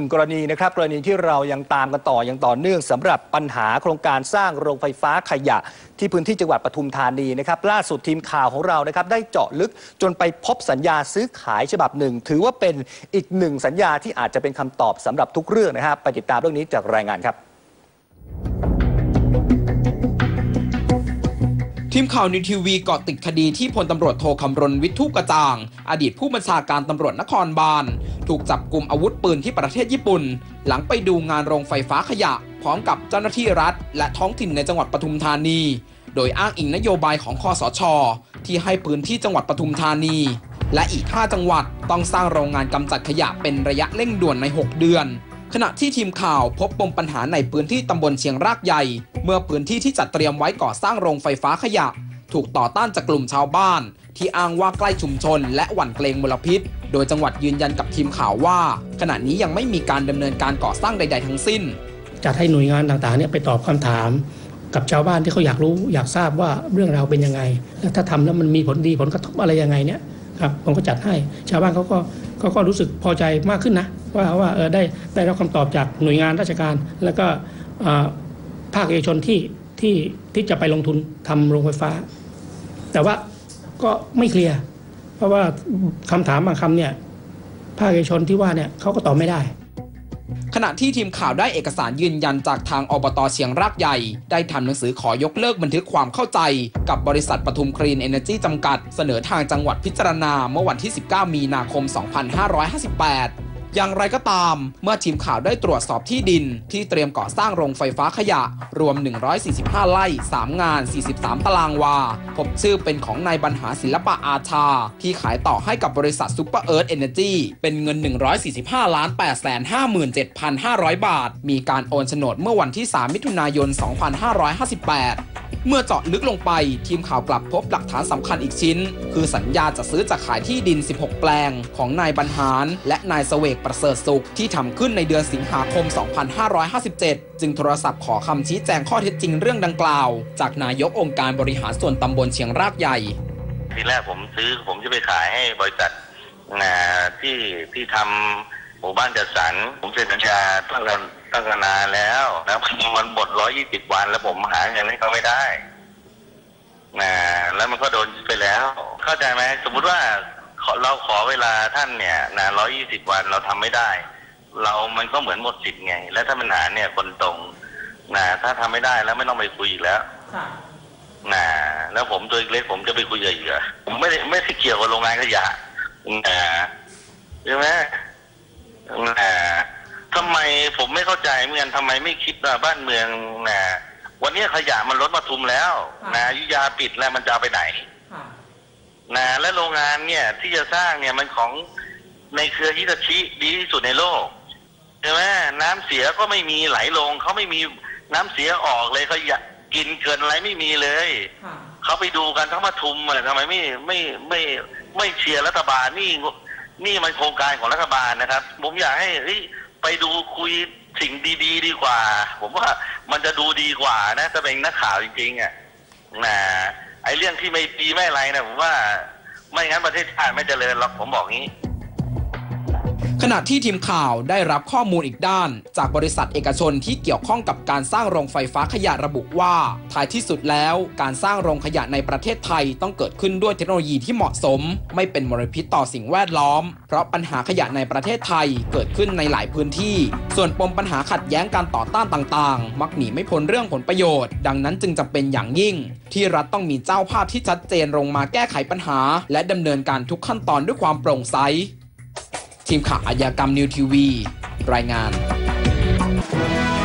กรณีนะครับกรณีที่เรายังตามกันต่ออย่างต่อเนื่องสำหรับปัญหาโครงการสร้างโรงไฟฟ้าขยะที่พื้นที่จังหวัดปทุมธานีนะครับล่าสุดทีมข่าวของเรานะครับได้เจาะลึกจนไปพบสัญญาซื้อขายฉบับหนึ่งถือว่าเป็นอีกหนึ่งสัญญาที่อาจจะเป็นคำตอบสำหรับทุกเรื่องนะครับไปติดตามเรื่องนี้จากรายงานครับทีมข่าวนิวทีวีเกาะติดคดีที่พลตำรวจโทคำรณ วิทูปกระจ่างอดีตผู้บัญชาการตำรวจนครบาลถูกจับกุมอาวุธปืนที่ประเทศญี่ปุ่นหลังไปดูงานโรงไฟฟ้าขยะพร้อมกับเจ้าหน้าที่รัฐและท้องถิ่นในจังหวัดปทุมธานีโดยอ้างอิงนโยบายของคสช.ที่ให้พื้นที่จังหวัดปทุมธานีและอีก5จังหวัดต้องสร้างโรงงานกำจัดขยะเป็นระยะเร่งด่วนใน6 เดือนขณะที่ทีมข่าวพบปมปัญหาในพื้นที่ตำบลเชียงรากใหญ่เมื่อพื้นที่ที่จัดเตรียมไว้ก่อสร้างโรงไฟฟ้าขยะถูกต่อต้านจากกลุ่มชาวบ้านที่อ้างว่าใกล้ชุมชนและหวั่นเกรงมลพิษโดยจังหวัดยืนยันกับทีมข่าวว่าขณะนี้ยังไม่มีการดำเนินการก่อสร้างใดๆทั้งสิ้นจะให้หน่วยงานต่างๆไปตอบคำถามกับชาวบ้านที่เขาอยากรู้อยากทราบว่าเรื่องราวเป็นยังไงและถ้าทำแล้วมันมีผลดีผลกระทบอะไรยังไงเนี่ยครับผมก็จัดให้ชาวบ้านเขาก็รู้สึกพอใจมากขึ้นนะว่าได้รับคำตอบจากหน่วยงานราชการแล้วก็ภาคเอกชนที่จะไปลงทุนทำโรงไฟฟ้าแต่ว่าก็ไม่เคลียร์เพราะว่าคำถามบางคำเนี่ยภาคเอกชนที่ว่าเนี่ยเขาก็ตอบไม่ได้ขณะที่ทีมข่าวได้เอกสารยืนยันจากทางอบต.เชียงรากใหญ่ได้ทำหนังสือขอยกเลิกบันทึกความเข้าใจกับบริษัทปทุมคลีนเอเนอร์จีจำกัดเสนอทางจังหวัดพิจารณาเมื่อวันที่19 มีนาคม 2558อย่างไรก็ตามเมื่อทีมข่าวได้ตรวจสอบที่ดินที่เตรียมก่อสร้างโรงไฟฟ้าขยะรวม145 ไร่3 งาน43 ตารางวาพบชื่อเป็นของนายบรรหาศิลปะอาชาที่ขายต่อให้กับบริษัทซูเปอร์เอิร์ธเอเนอร์จีเป็นเงิน145,857,500 บาทมีการโอนโฉนดเมื่อวันที่3 มิถุนายน 2558เมื่อเจาะลึกลงไปทีมข่าวกลับพบหลักฐานสำคัญอีกชิ้นคือสัญญาจะซื้อจะขายที่ดิน16 แปลงของนายบรรหารและนายเสวกประเสริฐสุขที่ทำขึ้นในเดือนสิงหาคม 2557 จึงโทรศัพท์ขอคำชี้แจงข้อเท็จจริงเรื่องดังกล่าวจากนายกองค์การบริหารส่วนตำบลเชียงรากใหญ่ทีแรกผมจะไปขายให้บริษัทที่ทำหมู่บ้านจัดสรรผมเซ็นสัญญาตั้งนานแล้วมันหมด120 วันแล้วผมหาเงินให้เขาไม่ได้แล้วมันก็โดนไปแล้วเข้าใจไหมสมมุติว่าเราขอเวลาท่านเนี่ย120 วันเราทำไม่ได้มันก็เหมือนหมดสิทธิ์ไงแล้วถ้าปัญหาเนี่ยคนตรงถ้าทำไม่ได้แล้วไม่ต้องไปคุยอีกแล้วแล้วผมตัวเล็กผมจะไปคุยกับอีกเหรอผมไม่ได้เกี่ยวกับโรงงานขยะใช่ไหมทำไมผมไม่เข้าใจเหมือนกันทำไมไม่คิดว่าบ้านเมืองวันนี้ขยะมันลดมาทุมแล้วอยุธยาปิดแล้วมันจะไปไหนและโรงงานเนี่ยที่จะสร้างเนี่ยมันของในเครือฮิตาชิดีที่สุดในโลกใช่ไหมน้ำเสียก็ไม่มีไหลลงเขาไม่มีน้ำเสียออกเลยขยะกินเกินอะไรไม่มีเลยเขาไปดูกันทั้งปทุมทำไมไม่เชียร์รัฐบาลนี่มันโครงการของรัฐบาลนะครับผมอยากให้ไปดูคุยสิ่งดีๆดีกว่าผมว่ามันจะดูดีกว่านะถ้าเป็นนักข่าวจริงๆไอ้เรื่องที่ไม่ดีไม่อะไรนะผมว่าไม่งั้นประเทศชาติไม่เจริญหรอกผมบอกงี้ขณะที่ทีมข่าวได้รับข้อมูลอีกด้านจากบริษัทเอกชนที่เกี่ยวข้องกับการสร้างโรงไฟฟ้าขยะระบุว่าท้ายที่สุดแล้วการสร้างโรงขยะในประเทศไทยต้องเกิดขึ้นด้วยเทคโนโลยีที่เหมาะสมไม่เป็นมลพิษต่อสิ่งแวดล้อมเพราะปัญหาขยะในประเทศไทยเกิดขึ้นในหลายพื้นที่ส่วนปมปัญหาขัดแย้งการต่อต้านต่างๆมักหนีไม่พ้นเรื่องผลประโยชน์ดังนั้นจึงจำเป็นอย่างยิ่งที่รัฐต้องมีเจ้าภาพที่ชัดเจนลงมาแก้ไขปัญหาและดำเนินการทุกขั้นตอนด้วยความโปร่งใสทีมข่าวอาชญากรรมนิวทีวีรายงาน